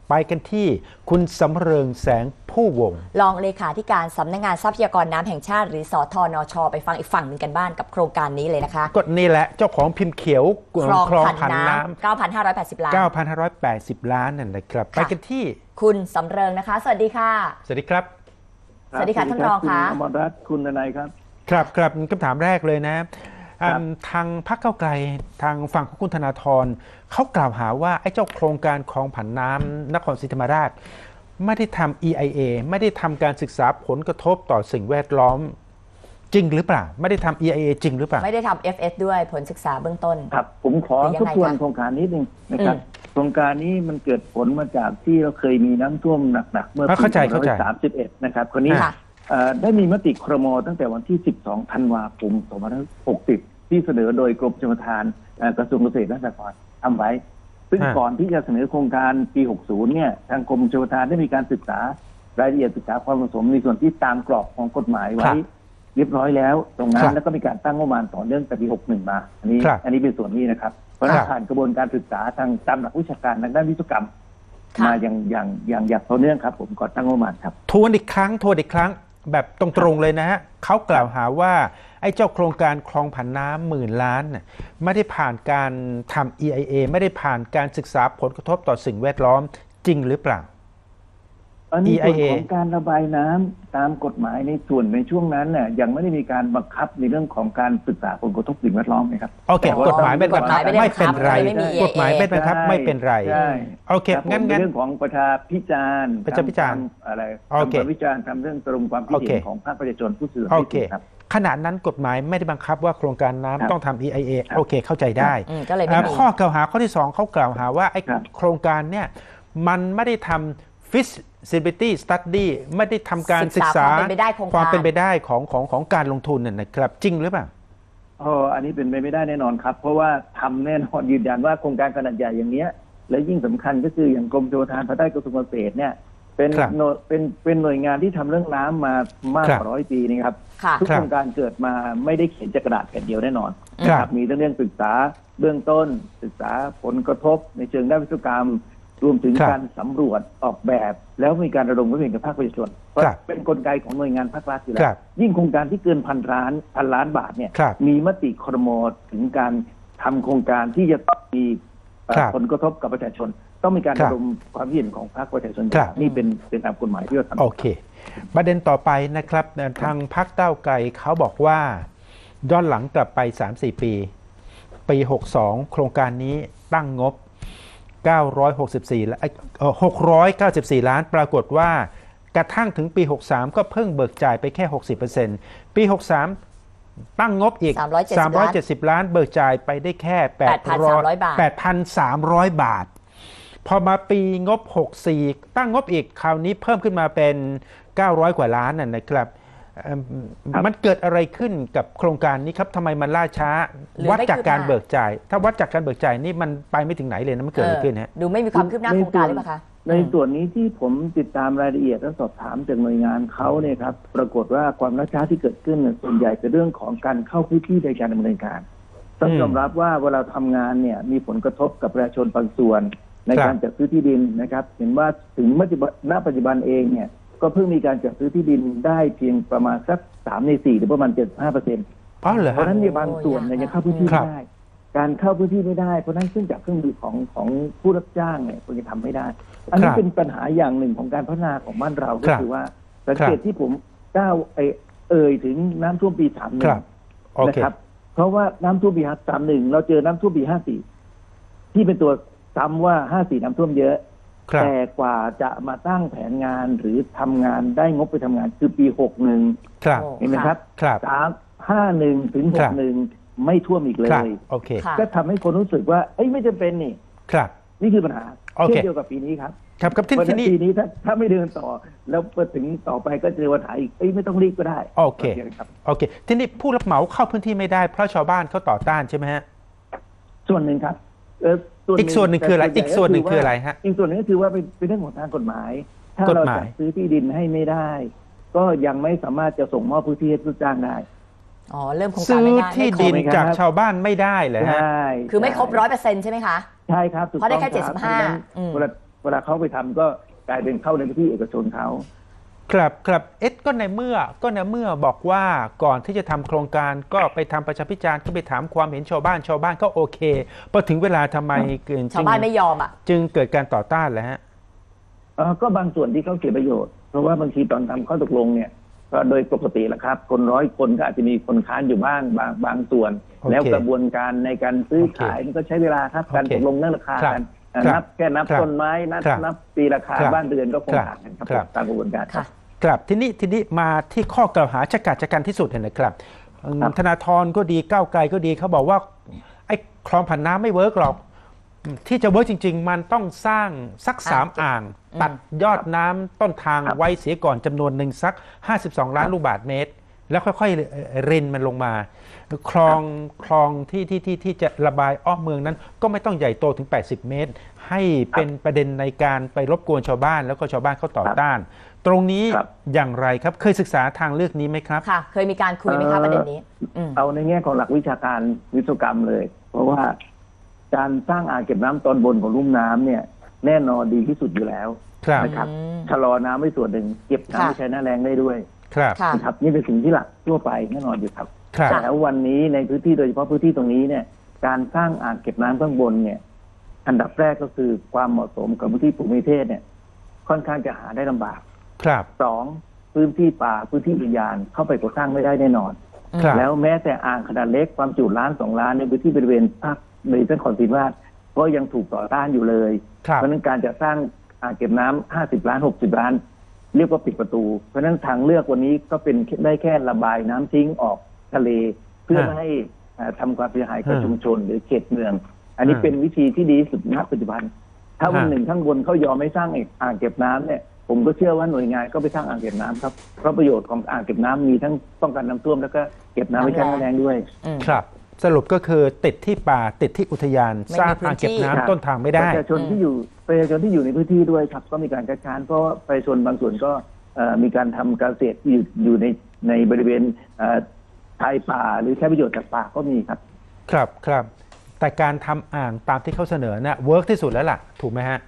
ไปกันที่คุณสำเริงแสงผู้วงรองเลขาธิการสำนักงานทรัพยากรน้ำแห่งชาติหรือสทนช.ไปฟังอีกฝั่งหนึ่งกันบ้านกับโครงการนี้เลยนะคะก็นี่แหละเจ้าของพิมพ์เขียวคลองผันน้ำ 9,580 ล้าน 9,580 ล้านนั่นแหละครับไปกันที่คุณสำเริงนะคะสวัสดีค่ะสวัสดีครับสวัสดีค่ะท่านรองค่ะอมรรัตน์คุณนายครับครับคำถามแรกเลยนะทางพรรคก้าวไกลทางฝั่งของคุณธนาธรเขากล่าวหาว่าไอ้เจ้าโครงการคลองผันน้ำนครศรีธรรมราชไม่ได้ทำ EIA ไม่ได้ทำการศึกษาผลกระทบต่อสิ่งแวดล้อมจริงหรือเปล่าไม่ได้ทำ EIA จริงหรือเปล่าไม่ได้ทำ FS ด้วยผลศึกษาเบื้องต้นครับผมขอทบทวนโครงการนิดนึงนะครับโครงการนี้มันเกิดผลมาจากที่เราเคยมีน้ำท่วมหนักๆเมื่อปี2531นะครับคนนี้ได้มีมติครม.ตั้งแต่วันที่12ธันวาคม2560ที่เสนอโดยกรมชลประทานกระทรวงเกษตรและสหกรณ์ทำไว้ซึ่งก่อนที่จะเสนอโครงการปี60เนี่ยทางกรมชลประทานได้มีการศึกษารายละเอียดศึกษาความเหมาะสมในส่วนที่ตามกรอบของกฎหมายไว้เรียบร้อยแล้วตรงนั้นแล้วก็มีการตั้งงบประมาณต่อเนื่องแต่ปี61มาอันนี้เป็นส่วนนี้นะครับเพราะผ่านกระบวนการศึกษาทางตามหลักวิชาการทางด้านวิศวกรรมมาอย่างต่อเนื่องครับผมก่อนตั้งงบประมาณครับทวนอีกครั้งแบบตรงๆเลยนะฮะเขากล่าวหาว่าไอ้เจ้าโครงการคลองผันน้ำ10,000 ล้านไม่ได้ผ่านการทำ EIA ไม่ได้ผ่านการศึกษาผลกระทบต่อสิ่งแวดล้อมจริงหรือเปล่าอันนี้ส่วนของการระบายน้ำตามกฎหมายในส่วนในช่วงนั้นเนี่ยยังไม่ได้มีการบังคับในเรื่องของการศึกษาผลกระทบสิ่งแวดล้อมนะครับโอเคกฎหมายไม่บังคับไม่เป็นไรกฎหมายไม่บังคับไม่เป็นไรโอเคงั้นเรื่องของประชาพิจารณ์อะไรการวิจารณ์ทำเรื่องตรงความคิดเห็นของภาคประชาชนผู้สื่อข่าวครับขณะนั้นกฎหมายไม่ได้บังคับว่าโครงการน้ำต้องทำ EIA โอเคเข้าใจได้ข้อกล่าวหาข้อที่2เขากล่าวหาว่าไอ้โครงการเนี่ยมันไม่ได้ทำ feasibility study ไม่ได้ทำการศึกษาความเป็นไปได้ของการลงทุนนะครับจริงหรือเปล่าอันนี้เป็นไปไม่ได้แน่นอนครับเพราะว่าทำแน่นอนยืนยันว่าโครงการขนาดใหญ่อย่างนี้และยิ่งสำคัญก็คืออย่างกรมชลประทานภายใต้กระทรวงเกษตรเนี่ยเป็นหน่วยงานที่ทำเรื่องน้ำมามากกว่า100 ปีนี่ครับทุกโครงการเกิดมาไม่ได้เขียนจากกระดาษแผ่นเดียวแน่นอนครับมีเรื่องศึกษาเบื้องต้นศึกษาผลกระทบในเชิงด้านวิศวกรรมรวมถึงการสำรวจออกแบบแล้วมีการระดมความเห็นกับภาคประชาชนเพราะเป็นกลไกของหน่วยงานภาครัฐอยู่แล้วยิ่งโครงการที่เกินพันล้านบาทเนี่ยมีมติครม.ถึงการทำโครงการที่จะมีผลกระทบกับประชาชนต้องมีการระดมความเห็นของภาคประชาชนนี่เป็นตามกฎหมายที่เราทำโอเคประเด็นต่อไปนะครับทางพรรคก้าวไกลเขาบอกว่าย้อนหลังกลับไป 3-4 ปี62โครงการนี้ตั้งงบ694 ล้านปรากฏว่ากระทั่งถึงปี 63ก็เพิ่งเบิกจ่ายไปแค่ 60% ปี 63ตั้งงบอีก370 ล้านเบิกจ่ายไปได้แค่ 8,300 บาทพอมาปีงบ64ตั้งงบอีกคราวนี้เพิ่มขึ้นมาเป็น900 กว่าล้านนะครับมันเกิดอะไรขึ้นกับโครงการนี้ครับทำไมมันล่าช้าวัดจากการเบิกจ่ายถ้าวัดจากการเบิกจ่ายนี่มันไปไม่ถึงไหนเลยนะมันเกิดอะไรขึ้นฮะดูไม่มีความคืบหน้าโครงการหรือเปล่าคะในส่วนนี้ที่ผมติดตามรายละเอียดและสอบถามจากหน่วยงานเขาเนี่ยครับปรากฏว่าความล่าช้าที่เกิดขึ้นส่วนใหญ่เป็นเรื่องของการเข้าพื้นที่ในการดำเนินการต้องยอมรับว่าเวลาทำงานเนี่ยมีผลกระทบกับประชาชนบางส่วนในการจัดซื้อที่ดินนะครับเห็นว่าถึงณปัจจุบันเองเนี่ยก็เพิ่งมีการจัดซื้อที่ดินได้เพียงประมาณสัก3 ใน 4หรือประมาณ 75%เพราะนั้นในบางส่วนเนี่ยยังเข้าพื้นที่ไม่ได้การเข้าพื้นที่ไม่ได้เพราะนั้นซึ่งจากเครื่องมือของผู้รับจ้างเนี่ยควรจะทำไม่ได้อันนี้เป็นปัญหาอย่างหนึ่งของการพัฒนาของบ้านเราก็คือว่าสังเกตที่ผมก้าวถึงน้ำท่วมปี31นะครับเพราะว่าน้ำท่วมปี31เราเจอน้ำท่วมปี54ที่เป็นตัวซ้ำว่า54น้ำท่วมเยอะแต่กว่าจะมาตั้งแผนงานหรือทำงานได้งบไปทำงานคือปี61เห็นไหมครับ51 ถึง 61ไม่ท่วมอีกเลยก็ทำให้คนรู้สึกว่าไม่จำเป็นนี่คือปัญหาเช่นเดียวกับปีนี้ครับครับที่นี้ปีนี้ถ้าไม่เดินต่อแล้วถึงต่อไปก็เจอปัญหาอีกไม่ต้องรีบก็ได้โอเคที่นี้ผู้รับเหมาเข้าพื้นที่ไม่ได้เพราะชาวบ้านเขาต่อต้านใช่ไหมฮะส่วนหนึ่งครับอีกส่วนหนึ่งคืออะไรอีกส่วนหนึ่งคืออะไรฮะอีกส่วนนึงก็คือว่าเป็นเรื่องของทางกฎหมายถ้าเราจัดซื้อที่ดินให้ไม่ได้ก็ยังไม่สามารถจะส่งมอบพื้นที่ให้ผู้จ้างได้เริ่มโครงการซื้อที่ดินจากชาวบ้านไม่ได้เลยฮะคือไม่ครบ100%ใช่ไหมคะใช่ครับเพราะได้แค่75 เวลาเขาไปทำก็กลายเป็นเข้าในพื้นที่เอกชนเขาครับก็ในเมื่อบอกว่าก่อนที่จะทำโครงการก็ไปทำประชาพิจารณ์ก็ไปถามความเห็นชาวบ้านก็โอเคพอถึงเวลาทำไมชาวบ้านไม่ยอมอ่ะจึงเกิดการต่อต้านแล้วฮะก็บางส่วนที่เขาเสียประโยชน์เพราะว่าบางทีตอนทำข้อตกลงเนี่ยก็โดยปกติแหละครับคน100 คนก็อาจจะมีคนค้านอยู่บ้างบางส่วน แล้วกระบวนการในการซื้อขายมันก็ใช้เวลาครับการตกลงเรื่องราคากันนับต้นไม้นับปีราคาบ้านเรือนก็คงต่างกันครับตามกระบวนการครับทีนี้มาที่ข้อกล่าวหาจักรที่สุดเห็นนะครับธนาธรก็ดีก้าวไกลก็ดีเขาบอกว่าไอ้คลองผันน้ำไม่เวิร์กหรอกที่จะเวิร์กจริงๆมันต้องสร้างสัก3 อ่างตัดยอดน้ำต้นทางไว้เสียก่อนจำนวนหนึ่งสัก52 ล้านลูกบาศก์เมตรแล้วค่อยๆรินมันลงมาคลองที่จะระบายอ้อมเมืองนั้นก็ไม่ต้องใหญ่โตถึง80 เมตรให้เป็นประเด็นในการไปรบกวนชาวบ้านแล้วก็ชาวบ้านเขาต่อต้านตรงนี้อย่างไรครับเคยศึกษาทางเลือกนี้ไหมครับค่ะเคยมีการคุยไหมครับประเด็นนี้เอาในแง่ของหลักวิชาการวิศวกรรมเลยเพราะว่าการสร้างอ่างเก็บน้ำตอนบนของลุ่มน้ำเนี่ยแน่นอนดีที่สุดอยู่แล้วนะครับชะลอน้ำไว้ส่วนหนึ่งเก็บน้ำใช้หน้าแรงได้ด้วยนะครับนี่เป็นสิ่งที่หลักทั่วไปแน่นอนอยู่ครับแต่วันนี้ในพื้นที่โดยเฉพาะพื้นที่ตรงนี้เนี่ยการสร้างอ่างเก็บน้ำข้างบนเนี่ยอันดับแรกก็คือความเหมาะสมกับพื้นที่ภูมิประเทศเนี่ยค่อนข้างจะหาได้ลำบาก2พื้นที่ป่าพื้นที่อุทยานเข้าไปก่อสร้างไม่ได้แน่นอนแล้วแม้แต่อ่างขนาดเล็กความจุ1 ล้าน 2 ล้านในพื้นที่บริเวณภาคในนครศรีธรรมราชก็ยังถูกต่อต้านอยู่เลยเพราะนั้นการจะสร้างอ่างเก็บน้ำ50 ล้าน60 ล้านเรียกว่าปิดประตูเพราะฉะนั้นทางเลือกวันนี้ก็เป็นได้แค่ระบายน้ำทิ้งออกทะเลเพื่อไม่ให้ทำความเสียหายกับชุมชนหรือเขตเมืองอันนี้เป็นวิธีที่ดีที่สุดณปัจจุบันถ้าวันหนึ่งข้างบนเขายอมไม่สร้างอ่างเก็บน้ำเนี่ยผมก็เชื่อว่าหน่วยงานก็ไปสร้างอ่างเก็บน้ำครับเพราะประโยชน์ของอ่างเก็บน้ำมีทั้งป้องกันน้ำท่วมแล้วก็เก็บน้ำไว้ใช้แรงด้วยครับสรุปก็คือติดที่ป่าติดที่อุทยานสร้างอ่างเก็บน้ำต้นทางไม่ได้ประชาชนที่อยู่ในพื้นที่ด้วยครับก็มีการคัดค้านเพราะประชาชนบางส่วนก็มีการทำเกษตรอยู่ในบริเวณชายป่าหรือใช้ประโยชน์จากป่าก็มีครับครับแต่การทำอ่างตามที่เขาเสนอเนี่ยเวิร์กที่สุดแล้วล่ะถูกไหมฮะ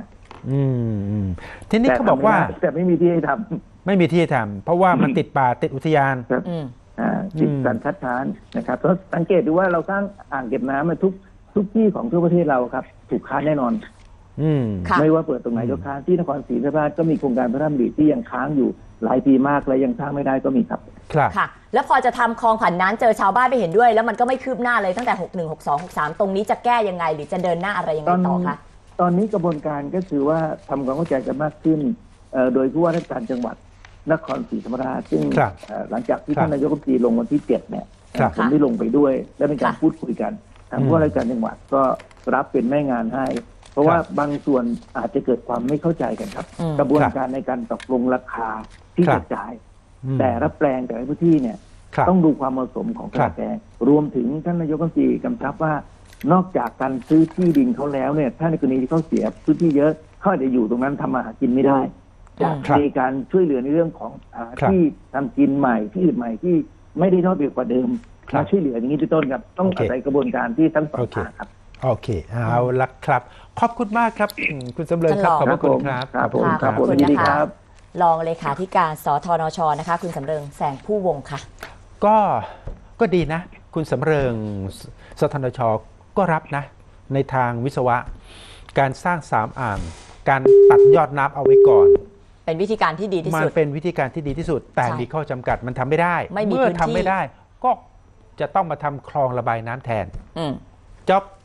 ทีนี้เขาบอกว่าแต่ไม่มีที่ให้ทำไม่มีที่ให้ทำเพราะว่ามันติดป่าติดอุทยานติดการคัดค้านนะครับเพราะสังเกตดูว่าเราสร้างอ่างเก็บน้ำมาทุกที่ของทั่วประเทศเราครับถูกค้านแน่นอนไม่ว่าเปิดตรงไหนก็ค้านที่นครศรีธรรมราชก็มีโครงการพระราชดำริที่ยังค้างอยู่หลายปีมากและยังสร้างไม่ได้ก็มีครับค่ะแล้วพอจะทำคลองผันน้ำเจอชาวบ้านไม่เห็นด้วยแล้วมันก็ไม่คืบหน้าเลยตั้งแต่61 62 63ตรงนี้จะแก้ยังไงหรือจะเดินหน้าอะไรยังไงต่อคะตอนนี้กระบวนการก็คือว่าทำความเข้าใจกันมากขึ้นโดยผู้ว่าราชการจังหวัดนครศรีธรรมราชซึ่งหลังจากที่ท่านนายกรัฐมนตรีลงวันที่7เนี่ยผมได้ลงไปด้วยและเป็นการพูดคุยกันทางผู้ว่าราชการจังหวัดก็รับเป็นแม่งานให้เพราะว่าบางส่วนอาจจะเกิดความไม่เข้าใจกันครับกระบวนการในการตกลงราคาที่จะจ่ายแต่ละแปลงแต่ละพื้นที่เนี่ยต้องดูความเหมาะสมของการแปลงรวมถึงท่านนายกรัฐมนตรีกำชับว่านอกจากการซื้อที่ดินเขาแล้วเนี่ยถ้าในกรณีที่เขาเสียพื้นที่เยอะเขาอาจจะอยู่ตรงนั้นทำมาหากินไม่ได้จะมีการช่วยเหลือในเรื่องของที่ทำกินใหม่ที่อื่นใหม่ที่ไม่ได้ทอดเปรียบกว่าเดิมมาช่วยเหลืออย่างนี้เป็นต้นครับต้องอาศัยกระบวนการที่ทั้งสองฝ่ายครับโอเคเอาละครับขอบคุณมากครับคุณสำเริงครับขอบคุณครับขอบคุณครับรองเลขาธิการสธนชนะคะคุณสำเริงแสงผู้วงค่ะก็ดีนะคุณสำเริงสธนชก็รับนะในทางวิศวะการสร้าง3 อ่างการตัดยอดน้ำเอาไว้ก่อนเป็นวิธีการที่ดีที่สุดมันเป็นวิธีการที่ดีที่สุดแต่มีข้อจำกัดมันทำไม่ได้เมื่อทำไม่ได้ก็จะต้องมาทำคลองระบายน้ำแทนจ๊อบ